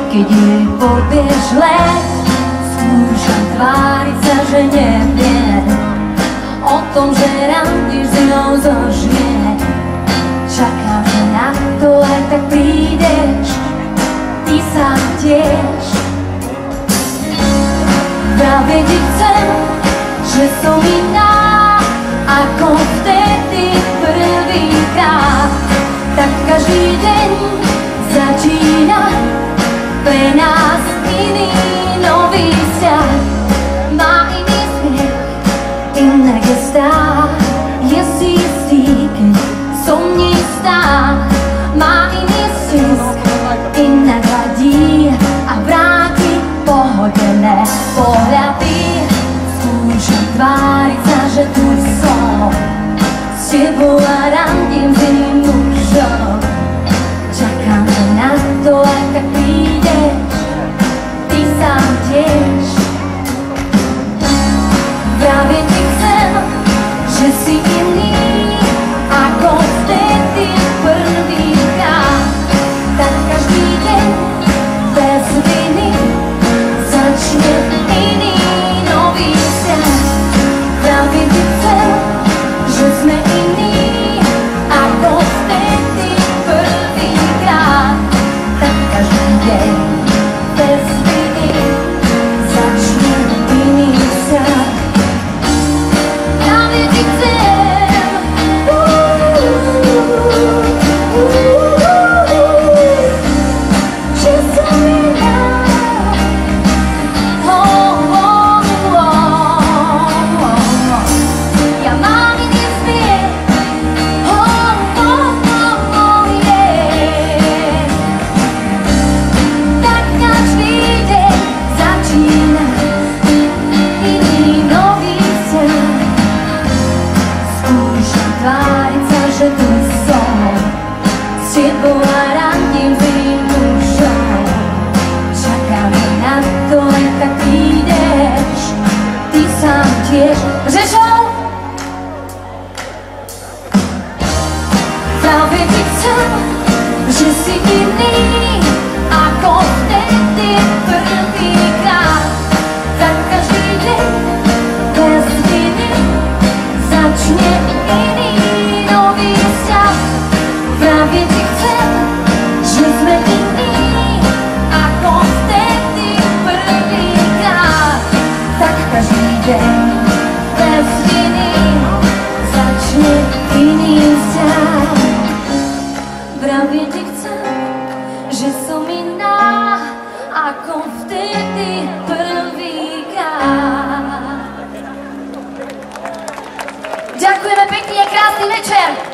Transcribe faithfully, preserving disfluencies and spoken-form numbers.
keď jej povieš let. Skúšam tváriť sa, že neviem o tom, že randíš s ňou zožnie. Čakám, že na to aj tak prídeš, ty sám tiež. Práve ti chcem, že som iná ako vtedy prvýkrát. Tak každý deň začína pre nás iný nový vzťah. Má iný smiech, iné gestá, je si istý, keď som neistá. Má iný stisk, inak vadí a vráti pohodené pohľady. Skúšam tváriť sa, že tu som s tebou a randím s iným mužom. Čakám, že na to aj tak prídeš, ty sám tiež. Práve ti chcem, že si iný ako vtedy prvýkrát. Tak každý deň bez viny začne iný nový vzťah. Práve ti chcem, že sme iní ako vtedy prvýkrát. Tak každý deň bez viny začne iný vzťah. Práve ti chcem, že som iná. Ja mám iný smiech, tak každý deň začína iný nový vzťah. Skúšam tváriť sa, že tu som s tebou a randím s iným mužom. Čakám, že na to aj tak prídeš, ty sám tiež. Řešou! Práve ti chcem, že si iný ako vtedy prvýkrát. Tak každý deň bez viny začne iný nový vzťah. Práve ti chcem, že sme iní ako vtedy prvýkrát. Tak každý deň bez viny začne iný vzťah. Práve ti chcem, že som iná ako vtedy prvýkrát. Ďakujeme pekne, krásny večer.